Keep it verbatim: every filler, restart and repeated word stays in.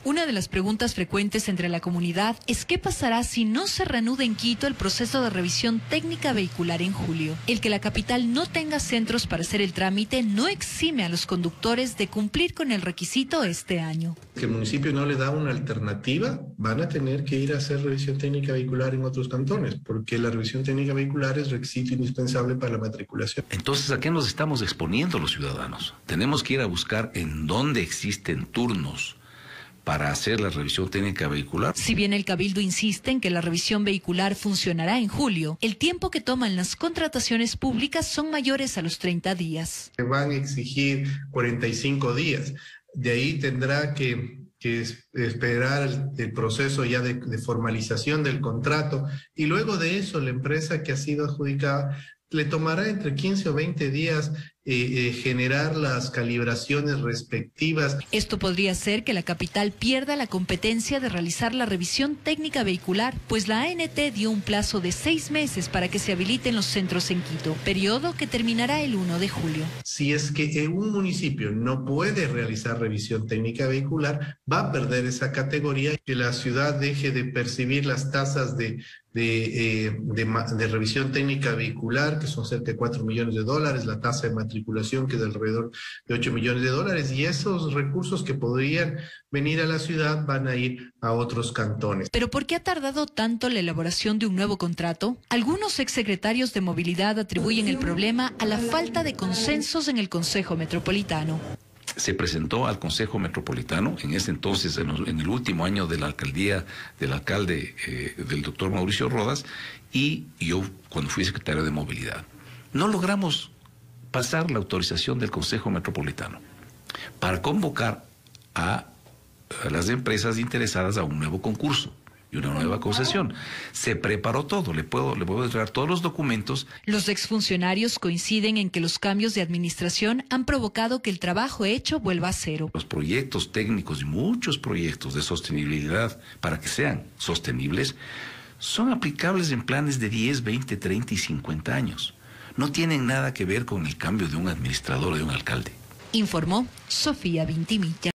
Una de las preguntas frecuentes entre la comunidad es qué pasará si no se reanuda en Quito el proceso de revisión técnica vehicular en julio. El que la capital no tenga centros para hacer el trámite no exime a los conductores de cumplir con el requisito este año. Que el municipio no le da una alternativa, van a tener que ir a hacer revisión técnica vehicular en otros cantones, porque la revisión técnica vehicular es requisito indispensable para la matriculación. Entonces, ¿a qué nos estamos exponiendo los ciudadanos? Tenemos que ir a buscar en dónde existen turnos para hacer la revisión técnica vehicular. Si bien el Cabildo insiste en que la revisión vehicular funcionará en julio, el tiempo que toman las contrataciones públicas son mayores a los treinta días. Se van a exigir cuarenta y cinco días. De ahí tendrá que, que esperar el, el proceso ya de, de formalización del contrato, y luego de eso la empresa que ha sido adjudicada le tomará entre quince o veinte días eh, eh, generar las calibraciones respectivas. Esto podría hacer que la capital pierda la competencia de realizar la revisión técnica vehicular, pues la A N T dio un plazo de seis meses para que se habiliten los centros en Quito, periodo que terminará el primero de julio. Si es que un municipio no puede realizar revisión técnica vehicular, va a perder esa categoría, que la ciudad deje de percibir las tasas de, de, eh, de, de revisión técnica vehicular, que son cerca de cuatro millones de dólares, la tasa de matriculación, que es de alrededor de ocho millones de dólares, y esos recursos que podrían venir a la ciudad van a ir a otros cantones. ¿Pero por qué ha tardado tanto la elaboración de un nuevo contrato? Algunos exsecretarios de movilidad atribuyen el problema a la falta de consensos en el Consejo Metropolitano. Se presentó al Consejo Metropolitano, en ese entonces, en, los, en el último año de la alcaldía del alcalde, eh, del doctor Mauricio Rodas, y yo cuando fui secretario de Movilidad. No logramos pasar la autorización del Consejo Metropolitano para convocar a, a las empresas interesadas a un nuevo concurso y una nueva concesión. Se preparó todo, le puedo, le puedo entregar todos los documentos. Los exfuncionarios coinciden en que los cambios de administración han provocado que el trabajo hecho vuelva a cero. Los proyectos técnicos y muchos proyectos de sostenibilidad, para que sean sostenibles, son aplicables en planes de diez, veinte, treinta y cincuenta años. No tienen nada que ver con el cambio de un administrador o de un alcalde. Informó Sofía Vintimilla.